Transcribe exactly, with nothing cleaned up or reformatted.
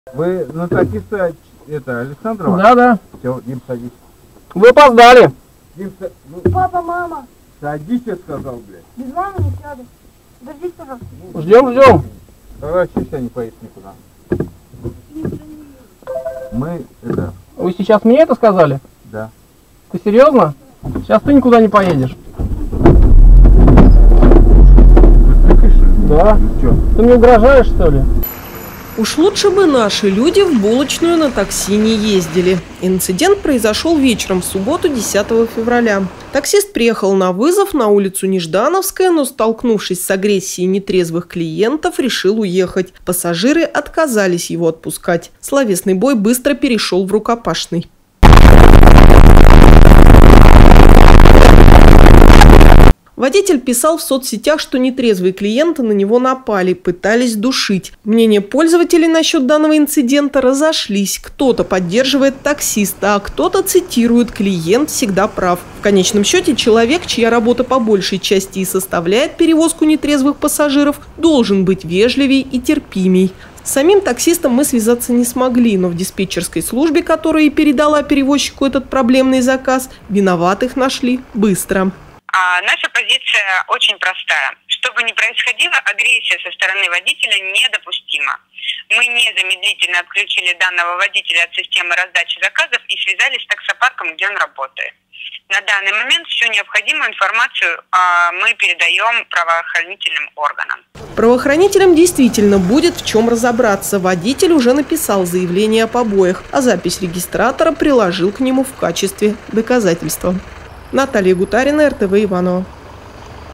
Вы на такси-то это Александрова? Да, да. Все, Дим, садись. Вы опоздали. Дим, са... ну, Папа, мама. Садись, я сказал, блядь. Без мамы не сяду. Подождите, пожалуйста. Ждем, ждем. Давай, чуть не поедешь никуда. Мы это... Вы сейчас мне это сказали? Да. Ты серьезно? Сейчас ты никуда не поедешь. Да. Ты мне угрожаешь, что ли? Уж лучше бы наши люди в булочную на такси не ездили. Инцидент произошел вечером в субботу, десятого февраля. Таксист приехал на вызов на улицу Неждановская, но, столкнувшись с агрессией нетрезвых клиентов, решил уехать. Пассажиры отказались его отпускать. Словесный бой быстро перешел в рукопашный. Водитель писал в соцсетях, что нетрезвые клиенты на него напали, пытались душить. Мнения пользователей насчет данного инцидента разошлись. Кто-то поддерживает таксиста, а кто-то цитирует: «Клиент всегда прав». В конечном счете, человек, чья работа по большей части и составляет перевозку нетрезвых пассажиров, должен быть вежливей и терпимей. С самим таксистом мы связаться не смогли, но в диспетчерской службе, которая и передала перевозчику этот проблемный заказ, виноватых нашли быстро. А наша позиция очень простая. Что бы ни происходило, агрессия со стороны водителя недопустима. Мы незамедлительно отключили данного водителя от системы раздачи заказов и связались с таксопарком, где он работает. На данный момент всю необходимую информацию а, мы передаем правоохранительным органам. Правоохранителям действительно будет в чем разобраться. Водитель уже написал заявление о побоях, а запись регистратора приложил к нему в качестве доказательства. Наталья Гутарина, эр тэ вэ Иваново.